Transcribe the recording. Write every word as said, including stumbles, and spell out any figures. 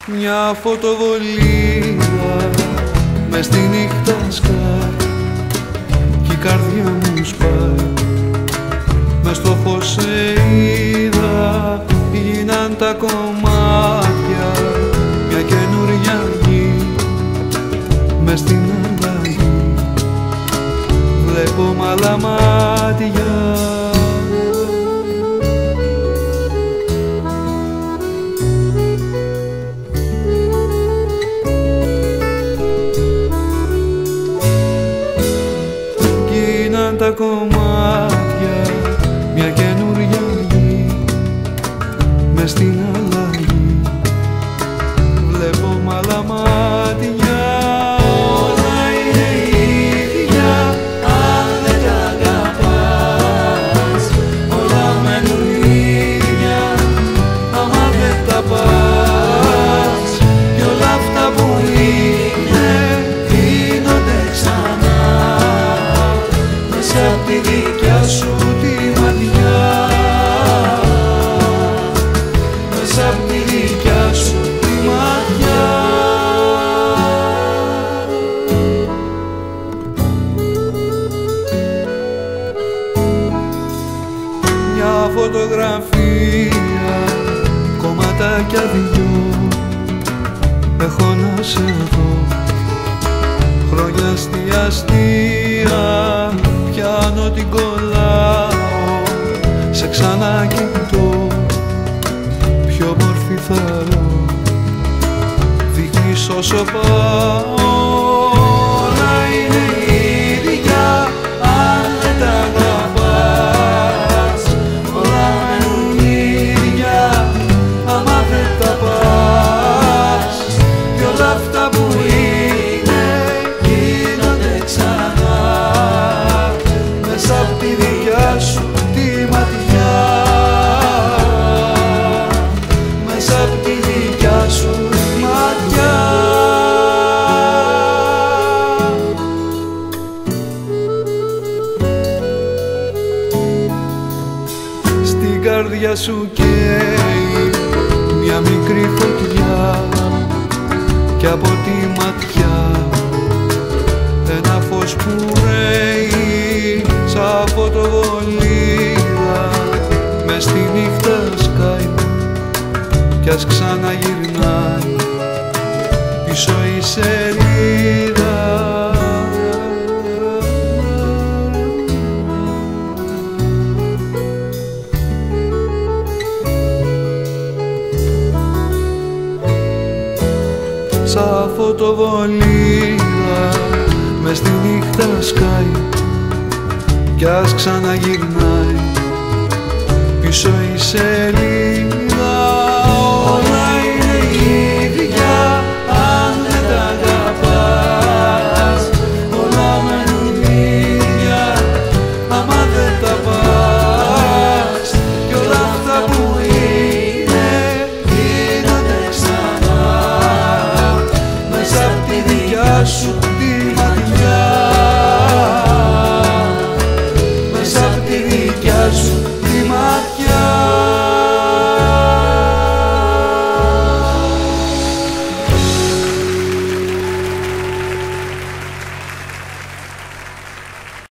Μια φωτοβολίδα μες στη νύχτα σκάει κι η καρδιά μου σπάει. Μες στο φως σε είδα, γίναν τα κομμάτια μια καινούρια γη. Μες στην αλλαγή βλέπω μ' άλλα μάτια. Γίναν τα κομμάτια μια καινούρια γη. Μες στην αλλαγή βλέπω μ' άλλα μάτια. Όλα είναι ίδια αν δεν τα αγαπάς. Όλα μένουν ίδια άμα δεν τα πας. Κι όλα αυτά που είναι γίνονται ξανά μέσα απ' τη δικιά σου τη ματιά. Μέσα απ' τη δικιά σου τη ματιά. Μια φωτογραφία, κομματάκια δυο, έχω να σε δω. Χρόνια αστεία πιάνω την κολλάω, σε ξανακοιτώ, πιο μορφή θαρώ, δείχνεις όσο πάω. Όλα είναι ίδια αν δεν τα αγαπάς. Όλα μένουν ίδια άμα δεν τα πας. Κι όλα αυτά που είναι γίνονται ξανά μέσα απ' τη δικιά σου τη ματιά. Μέσα απ' τη δικιά σου τη ματιά. Στην καρδιά σου καίει μια μικρή φωτιά κι από τη ματιά ένα φως που ρέει σαν φωτοβολίδα. Μες στη νύχτα σκάει κι ας ξαναγυρνάει πίσω η σελίδα. Σαν φωτοβολίδα μες στη νύχτα σκάει κι ας ξαναγυρνάει πίσω η σελίδα.